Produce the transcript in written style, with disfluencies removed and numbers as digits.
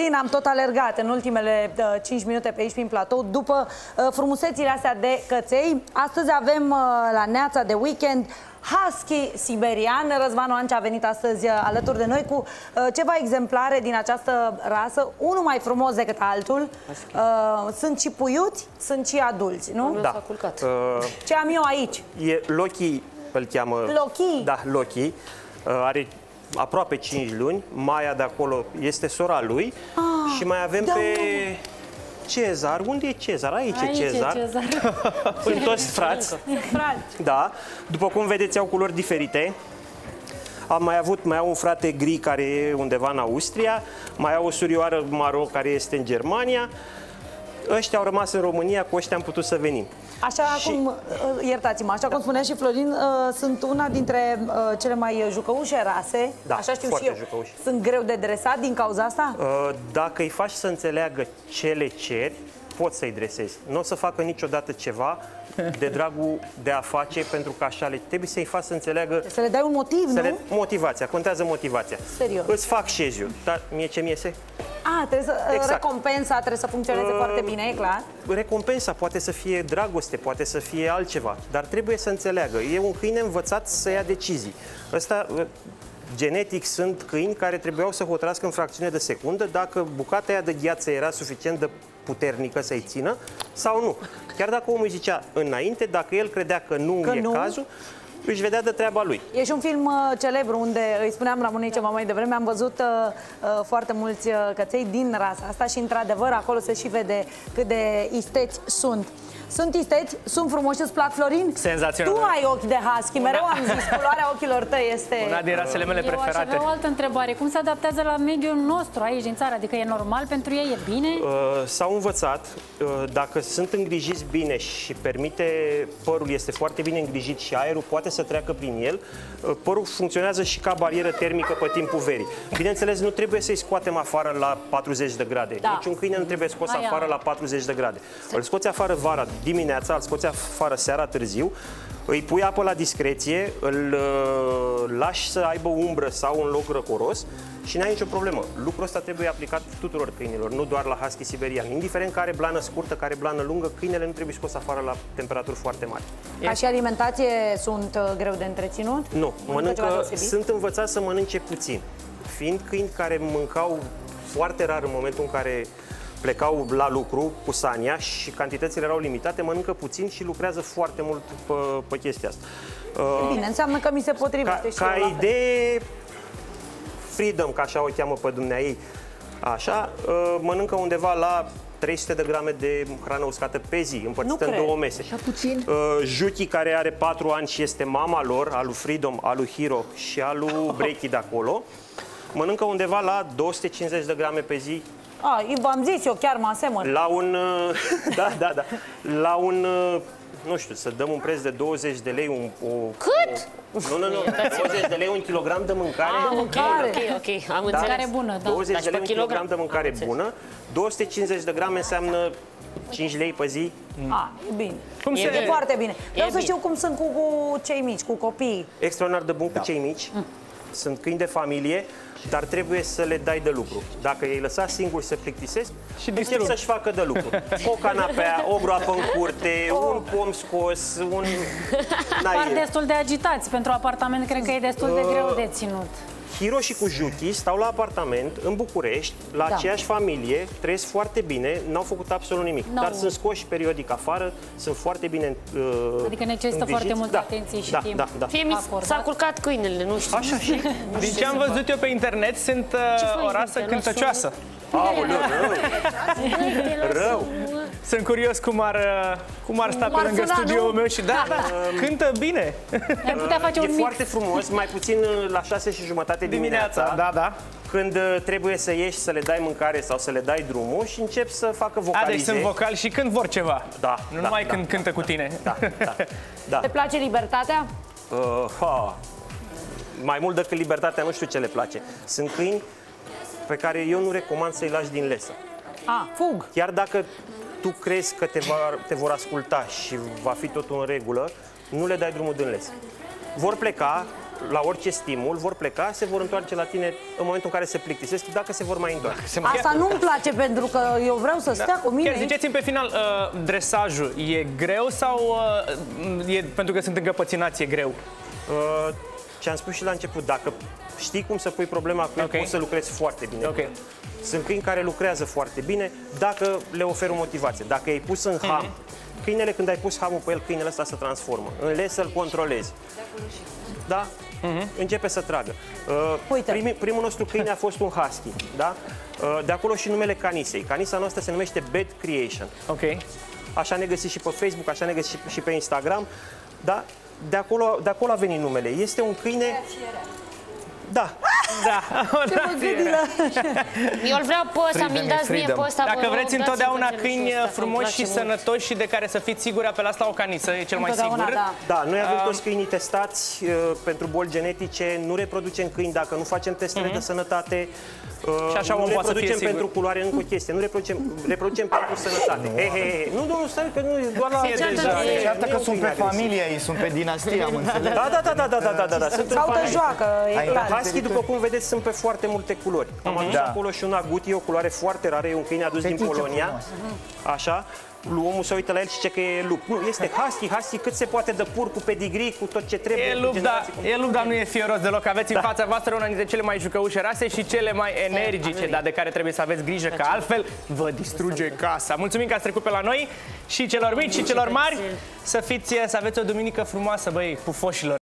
Florin, am tot alergat în ultimele 5 minute pe aici prin platou după frumusețile astea de căței. Astăzi avem la Neața de Weekend Husky siberian. Răzvan Oancea a venit astăzi alături de noi cu ceva exemplare din această rasă, unul mai frumos decât altul. Sunt și puiuți, sunt și adulți, nu? Da. Ce am eu aici? E Loki, îl cheamă. Loki? Da, Loki. Are aproape 5 luni. Maia de acolo este sora lui. Și mai avem pe Cezar. Unde e Cezar? Aici e Cezar. Sunt toți frați. Da. După cum vedeți, au culori diferite. Mai au un frate gri care e undeva în Austria, mai au o surioară maro care este în Germania. Ăștia au rămas în România, cu ăștia am putut să venim. Așa cum, iertați-mă, așa cum spunea și Florin, sunt una dintre cele mai jucăușe rase, așa știu și eu. Jucăuși. Sunt greu de dresat din cauza asta? Dacă îi faci să înțeleagă ce le ceri, poți să-i dresezi. Nu o să facă niciodată ceva de dragul de a face, pentru că așa trebuie să-i faci să înțeleagă. Să le dai un motiv, nu? Motivația, contează motivația. Serios. Îți fac șeziu, dar mie ce mi iese? Trebuie să, recompensa trebuie să funcționeze foarte bine, e clar. Recompensa poate să fie dragoste, poate să fie altceva, dar trebuie să înțeleagă. E un câine învățat să ia decizii. Ăsta, genetic, sunt câini care trebuiau să hotărască în fracțiune de secundă dacă bucata aia de gheață era suficient de puternică să-i țină sau nu. Chiar dacă omul zicea înainte, dacă el credea că nu e cazul, își vedea de treaba lui. E și un film celebru unde îi spuneam la Monique ceva mai devreme, am văzut foarte mulți căței din rasa asta și într-adevăr acolo se și vede cât de isteți sunt. Sunt isteți, sunt frumoși, îți plac, Florin? Senzațional. Tu ai ochi de husky, mereu am zis, culoarea ochilor tăi este... Una din rasele mele preferate. Eu aș avea o altă întrebare. Cum se adaptează la mediul nostru aici din țară? Adică e normal pentru ei, e bine? S-au învățat, dacă sunt îngrijiți bine și permite, părul este foarte bine îngrijit și aerul poate să treacă prin el, părul funcționează și ca barieră termică pe timpul verii. Bineînțeles, nu trebuie să-i scoatem afară la 40 de grade. Niciun câine nu trebuie scos afară la 40 de grade. Îl scoți afară vara dimineața, îl scoți afară seara târziu, îi pui apă la discreție, îl lași să aibă umbră sau un loc răcoros și n-ai nicio problemă. Lucrul ăsta trebuie aplicat tuturor câinilor, nu doar la husky siberian. Indiferent că are blană scurtă, că are blană lungă, câinele nu trebuie scos afară la temperaturi foarte mari. Ca și alimentație sunt greu de întreținut? Nu, sunt învățați să mănânce puțin. Fiind câini care mâncau foarte rar în momentul în care plecau la lucru cu sania și cantitățile erau limitate, mănâncă puțin și lucrează foarte mult pe chestia asta. Bine, înseamnă că mi se potrivește și ca idee, Freedom, ca așa o cheamă pe dumneaei, așa, mănâncă undeva la 300 de grame de hrană uscată pe zi, împărțită în 2 mese. Așa puțin? Juki, care are 4 ani și este mama lor, a lui Freedom, a lui Hero și a lui Breaky de acolo, mănâncă undeva la 250 de grame pe zi. V-am zis, eu chiar mă asemăn. La un... da. La un... Nu știu, să dăm un preț de 20 de lei Cât? Nu, 20 de lei un kilogram de mâncare. Ok, am înțeles. Mâncare bună, da. 20 de lei un kilogram de mâncare bună. 250 de grame înseamnă 5 lei pe zi. E bine. E foarte bine. Vreau să știu cum sunt cu cei mici, cu copiii. Extraordinar de bun cu cei mici. Sunt câini de familie, dar trebuie să le dai de lucru. Dacă îi lăsa singuri să plictisesc, încep să-și facă de lucru. O canapea, o groapă în curte, un pom scos, un... Par destul de agitați. Pentru apartament cred că e destul de greu de ținut. Hiro și cu Juki stau la apartament în București, la aceeași familie, trăiesc foarte bine, n-au făcut absolut nimic, dar sunt scoși periodic afară, sunt foarte bine adică necesită foarte multă atenție și timp. S-a culcat câinele, nu știu. Așa și? Din ce am văzut eu pe internet, sunt o rasă cântăcioasă. Aoleu, rău! Sunt curios cum ar sta pe lângă studioul meu și cântă bine. Ai putea face un mix. E foarte frumos, mai puțin la 6:30 dimineața. Da. Când trebuie să ieși să le dai mâncare sau să le dai drumul și încep să facă vocalize. Deci sunt vocali și când vor ceva. Nu numai când cântă cu tine. Da. Te place libertatea? Mai mult decât libertatea, nu știu ce le place. Sunt câini pe care eu nu recomand să-i lași din lesă. Fug. Chiar dacă tu crezi că te vor asculta și va fi totul în regulă, nu le dai drumul din lesă. Vor pleca, la orice stimul, vor pleca, se vor întoarce la tine în momentul în care se plictisesc, dacă se vor mai întoarce. Asta nu-mi place pentru că eu vreau să stea cu mine. Chiar ziceți-mi pe final, dresajul e greu sau e pentru că sunt încăpățânați, e greu? Ce am spus și la început, dacă știi cum să pui problema cu el, poți să lucrezi foarte bine. Ok. Sunt câini care lucrează foarte bine dacă le oferi o motivație. Dacă ai pus în ham, câinele, când ai pus hamul pe el, câinele ăsta se transformă. Înlegi să-l controlezi. Da? Începe să tragă. Primul nostru câine a fost un husky. Da? De acolo și numele canisei. Canisa noastră se numește Bad Creation. Ok. Așa ne găsiți și pe Facebook, așa ne găsiți și pe Instagram. Da? De acolo a venit numele. Este un câine... Da. Eu îl vreau pe ăsta, mi-l dați mie pe ăsta. Dacă vreți întotdeauna câini frumoși și sănătoși și de care să fiți siguri, apelați la o canisă, e cel mai sigur. Da, noi avem toți câinii testați pentru boli genetice, nu reproducem câini dacă nu facem testele de sănătate. Și așa nu reproducem pentru culoare, încă o chestie, nu reproducem pentru sănătate. Nu, stai că nu, doar la... Iată că sunt pe familie, ei sunt pe dinastie, am înțeles. Da. Sau te joacă, e clar. Husky, după cum vedeți, sunt pe foarte multe culori. Am adus acolo și un agouti, o culoare foarte rară, e un câine adus din Polonia. Așa. Omul se uită la el și zice că e lup. Nu, este husky cât se poate de pur, cu pedigree, cu tot ce trebuie. E lup, dar nu e fieros deloc. Aveți în fața voastră una dintre cele mai jucăușe rase și cele mai energice, dar de care trebuie să aveți grijă, că altfel vă distruge casa. Mulțumim că ați trecut pe la noi și celor mici și celor mari. Să aveți o duminică frumoasă, băi, pufoșilor.